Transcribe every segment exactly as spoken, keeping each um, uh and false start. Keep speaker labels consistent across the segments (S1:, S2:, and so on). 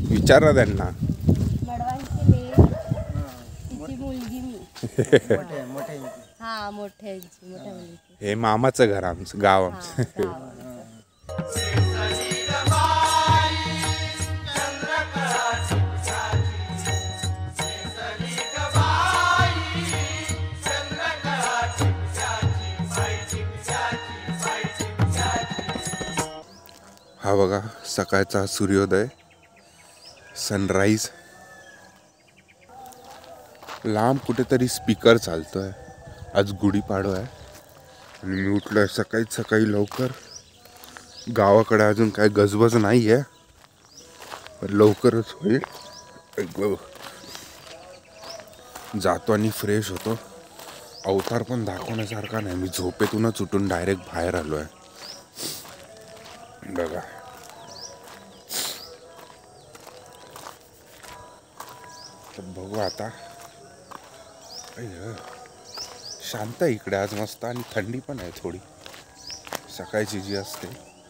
S1: विचारा त्यांना.
S2: मडवांची लेक, तिची मुलगी मी.
S3: मोठे मोठे
S2: हा मोठ्यांची मोठ्या मुलीची.
S1: हे मामाचं घर आमचं, गाव आमचं. हा बघा सकाळचा सूर्योदय, सनराईज. लांब कुठेतरी स्पीकर चालतोय. आज गुढीपाडवा आहे आणि मी उठलोय सकाळी सकाळी लवकर. गावाकडे अजून काय गजबज नाही आहे, पण लवकरच होईल. जातो आणि फ्रेश होतो. अवतार पण दाखवण्यासारखा नाही, मी झोपेतूनच उठून डायरेक्ट बाहेर आलो आहे. बघा तर बघू आता. शांत आहे इकडे आज मस्त, आणि थंडी पण आहे थोडी सकाळची जी असते.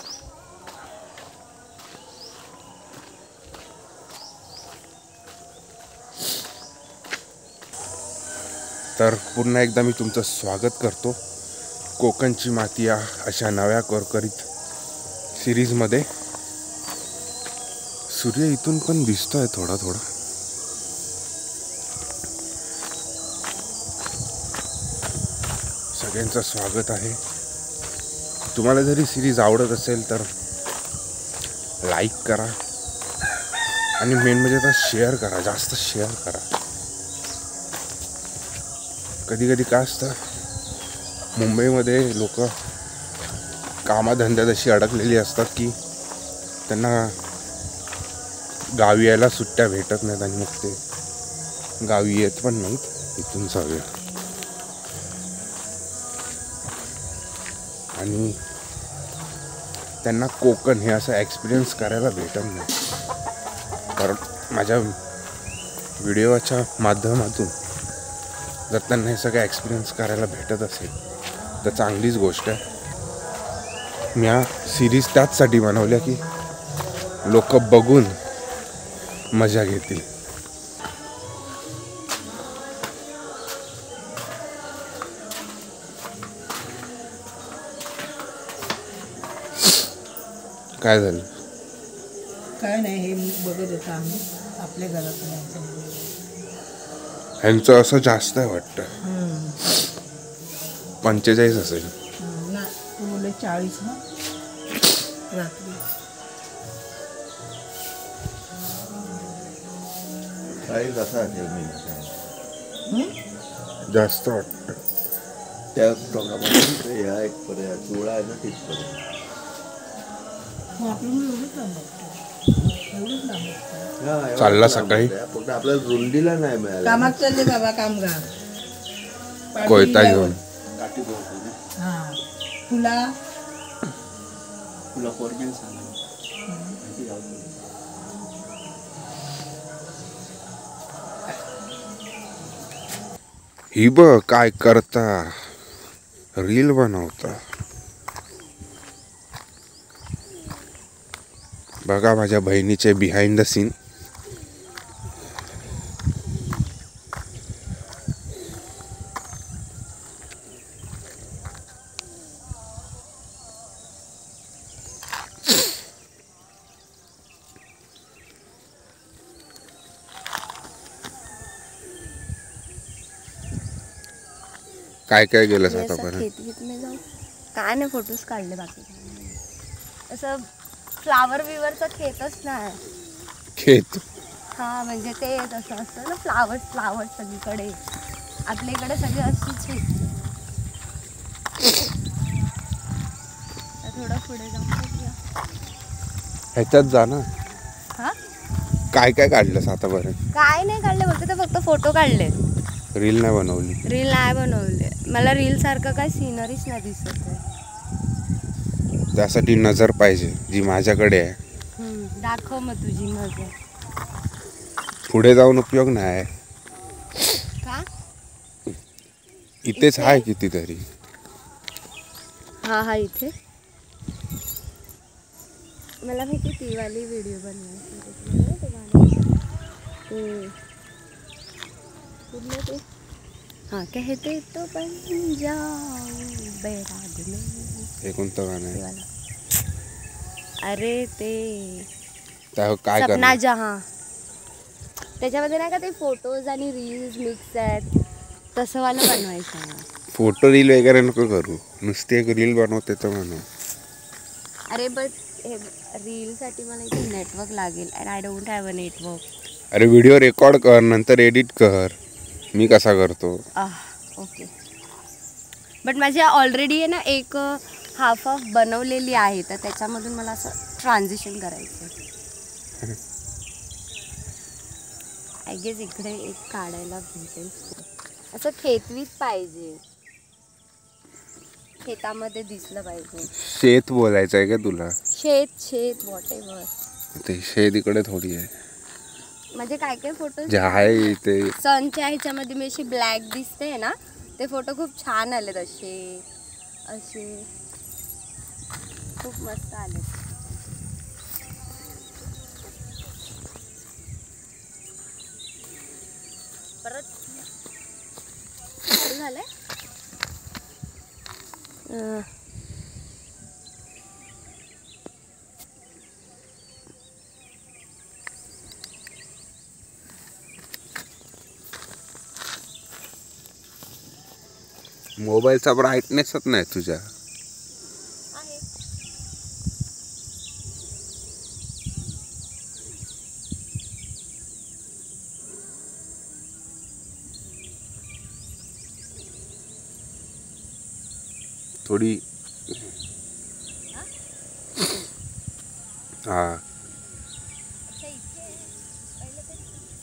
S1: तर पुन्हा एकदा मी तुमचं स्वागत करतो कोकणची माती या अशा नव्या करकरीत सिरीजमध्ये. सूर्य इथून पण दिसतोय थोडा थोडा. सगळ्यांचं स्वागत आहे. तुम्हाला जरी सिरीज आवडत असेल तर लाईक करा आणि मेन म्हणजे आता शेअर करा, जास्त शेअर करा. कधी कधी काय असतं, मुंबईमध्ये लोक कामाधंद्यात अशी अडकलेली असतात की त्यांना गावी यायला सुट्ट्या भेटत नाहीत आणि मग ते गावी येत पण नाहीत. इथून जाऊया. आणि त्यांना कोकण हे असं एक्सपिरियन्स करायला भेटत नाही. कारण माझ्या व्हिडिओच्या माध्यमातून जर त्यांना हे सगळं एक्सपिरियन्स करायला भेटत असेल तर चांगलीच गोष्ट आहे. मी या सिरीज त्याचसाठी बनवल्या की लोक बघून मजा घेतील. काय झालं?
S4: काय नाही, हे बघत होतो आम्ही आपल्या घरात.
S1: ह्यांचं असं जास्त आहे वाटतं, पंचेचाळीस असेल
S4: ना. मुले चाळीस ना रात्री.
S3: चाळीस असा
S1: जास्त वाटतं.
S3: त्या टोकापासून ह्या एक पर्यंत चुळा आहे ना तिथपर्यंत.
S1: चालला सकाळी.
S3: फक्त आपल्याला रुंदीला नाही मिळालं.
S4: कामात चालले बाबा कामगार.
S1: कोयता घेऊन.
S4: हा तुला
S3: तुला फोरमॅन सांग.
S1: ही बघ काय करता, रील बनवता. बघा माझ्या बहिणीचे बिहाइंड द सीन. काय काय गेलं आतापर्यंत?
S2: काय नाही, फोटोज काढले. बाकी असं फ्लावर विवरचा खेतच नाही.
S1: खेत
S2: हा म्हणजे ते तसं असतं ना, फ्लावर्स फ्लावर्स सगळीकडे. आपल्या इकडे सगळे अशीच आहे. थोडं पुढे जाऊन
S1: ह्याच्यात जा ना.
S2: हा
S1: काय काय काढलंस आतापर्यंत?
S2: काय नाही काढले, बोलते तर फक्त फोटो काढले.
S1: रील नाही बनवली?
S2: रील नाही बनवले. मला रील सारखं काय सिनरीच नाही दिसत आहे.
S1: त्यासाठी नजर पाहिजे जी माझ्याकडे आहे.
S2: दाखव मग तुझी नजर.
S1: पुढे जाऊन उपयोग नाही.
S2: का?
S1: इथेच आहे कितीतरी.
S2: हा हा इथे मला माहिती ती वाली व्हिडिओ बनवायची. हम्म. कुठलं ते हाँ कहते तो बन जाओ बैराग में
S1: हे कोणतं गाणं
S2: ते
S1: आहे?
S2: वाला. अरे ते
S1: त्या काय
S2: सपना
S1: करणार?
S2: जहां, त्याच्यामध्ये नाही का ते फोटोज आणि रील्स मिक्स आहेत, तसं वाला बनवायचं आहे.
S1: फोटो रील वगैरे नको करू, नुसती एक रील बनवते तर म्हणू.
S2: अरे बट हे रीलसाठी मला इथे नेटवर्क लागेल and I don't have a network.
S1: अरे व्हिडिओ रेकॉर्ड कर, नंतर एडिट कर. मी कसा करतो?
S2: ओके. बट माझी ऑलरेडी आहे ना एक हाफ हाफ बनवलेली आहे, तर त्याच्यामधून मला असं ट्रान्झिशन करायचं आहे. आय गेस इकडे एक काढायला भेटेल. असं खेतवीत पाहिजे, शेतामध्ये दिसलं पाहिजे.
S1: शेत बोलायचं आहे का तुला?
S2: शेत शेत वॉट एव्हर.
S1: ते शेत इकडे थोडी आहे.
S2: म्हणजे काय काय फोटो
S1: जे आहे ते
S2: सनच्या ह्याच्यामध्ये मी अशी ब्लॅक दिसते ना, ते फोटो खूप छान आलेत. असे असे खूप मस्त आले. परत चालू झालंय. अं,
S1: मोबाईलचा ब्राईटनेसच नाही तुझ्या.
S2: आहे.
S1: थोडी हा
S2: अच्छा इथे पहिलं ते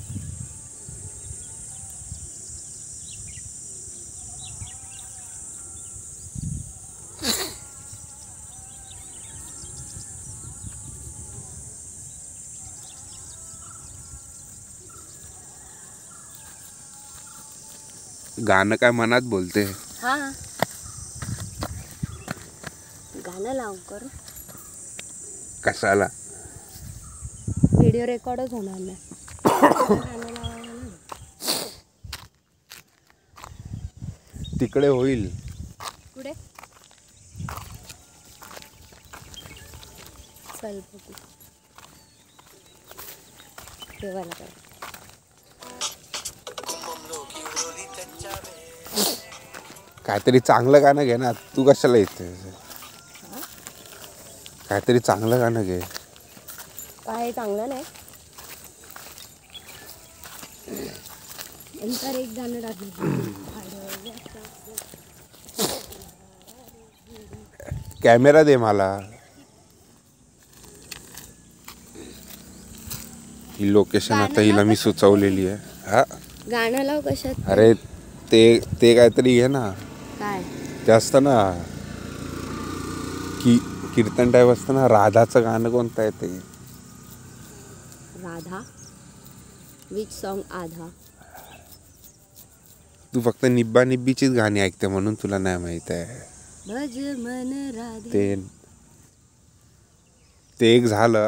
S1: गाणं काय मनात बोलते?
S2: हा गाणं लाव करू.
S1: कशाला?
S2: व्हिडिओ रेकॉर्डच होणार नाही. गाणं लावायला ना.
S1: तिकडे होईल.
S2: कुठे चल बघू. ठेवायला पाहिजे.
S1: काहीतरी चांगलं गाणं घे ना, तू कशाला येते? काहीतरी चांगलं गाणं घे.
S2: काय चांगलं नाही. नंतर एक गाणं टाकलं.
S1: कॅमेरा दे मला. ही लोकेशन आता हिला मी सुचवलेली आहे. हा
S2: गाणं लाव कशात.
S1: अरे ते ते काहीतरी घे ना.
S2: काय
S1: ते असतं ना की कीर्तन टाईप असतं ना, राधाचं गाणं कोणतं आहे ते?
S2: राधा. विच सॉन्ग आधा?
S1: तू फक्त निब्बा निब्बीचीच गाणी ऐकते म्हणून तुला नाही माहित आहे.
S2: भज मन राधे.
S1: ते ते एक झालं.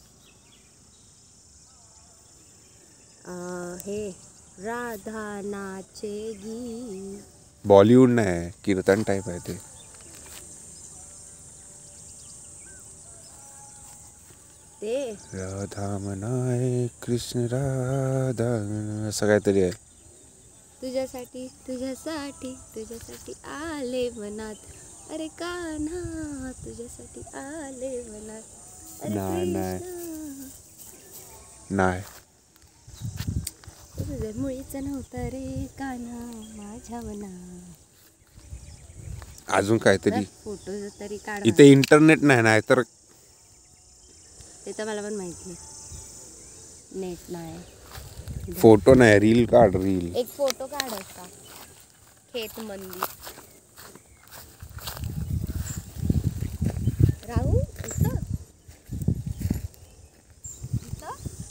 S2: आ, हे राधा नाचेगी.
S1: बॉलिवूड नाही, कीर्तन टाईप आहे ते.
S2: ते
S1: राधा मनाए कृष्ण राधा असं काहीतरी आहे.
S2: तुझ्यासाठी तुझ्यासाठी तुझ्यासाठी आले मनात, अरे कान्हा तुझ्यासाठी आले मनात, अरे
S1: नाही, नाही.
S2: कृष्णा.
S1: नाही
S2: तुझं मुळीच नव्हतं रे कान्हा माझ्या मनात.
S1: अजून काहीतरी.
S2: फोटो तरी काढ.
S1: इथे इंटरनेट नाही, नाही तर
S2: ते तर मला पण माहिती. नेट नाही.
S1: फोटो नाही, रील काढ. रील
S2: एक फोटो काढ असा खेत मंदी. राहू इथं इथं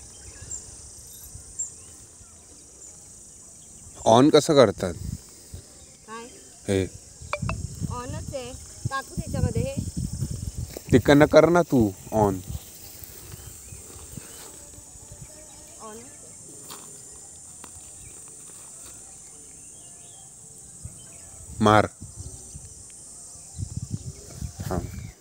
S1: ऑन कसं करतात
S2: काय
S1: हे?
S2: ऑनच आहे. टाकू त्याच्यामध्ये हे.
S1: तिकडनं कर ना तू ऑन.
S2: ऑन
S1: मार हां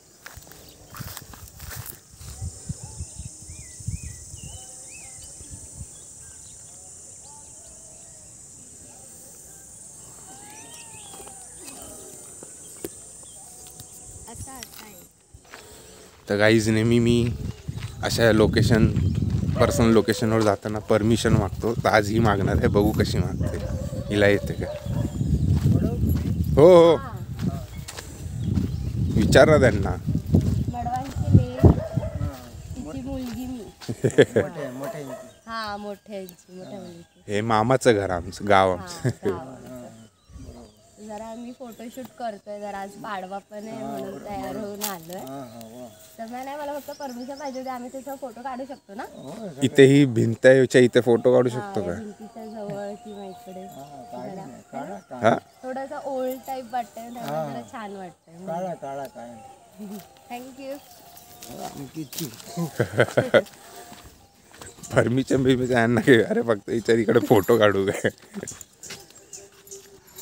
S2: असा असा आहे.
S1: तर गाईज नेहमी मी अशा लोकेशन पर्सनल लोकेशनवर जाताना परमिशन मागतो. तर आज ही मागणार आहे, बघू कशी मागते, हिला येते का. हो हो विचारा त्यांना.
S2: मडवांची लेक, तिची मुलगी मी. हा मोठ्यांची मोठ्या मुलीची.
S1: हे मामाचं घर आमचं, गाव
S2: हा,
S1: आमचं.
S2: गावाचं. जरा आम्ही फोटोशूट करतोय, जरा आज पाडवा पण आहे म्हणून तयार होऊन आलोय. तर मग नाही, मला फक्त परमिशन पाहिजे होती, आम्ही त्याचा फोटो काढू शकतो ना.
S1: इथे ही भिंत आहे, याच्या इथे फोटो काढू शकतो
S2: हा,
S1: का.
S2: या भिंतीच्या जवळ किंवा इकडे जरा
S1: हा
S2: थोडासा ओल्ड टाईप वाटतंय, त्यामुळे जरा छान वाटतंय.
S3: काळा काळा काय
S2: थँक्यू.
S1: परमिशन बिर्मिशन यांना काय, अरे फक्त विचार इकडे फोटो काढू काय.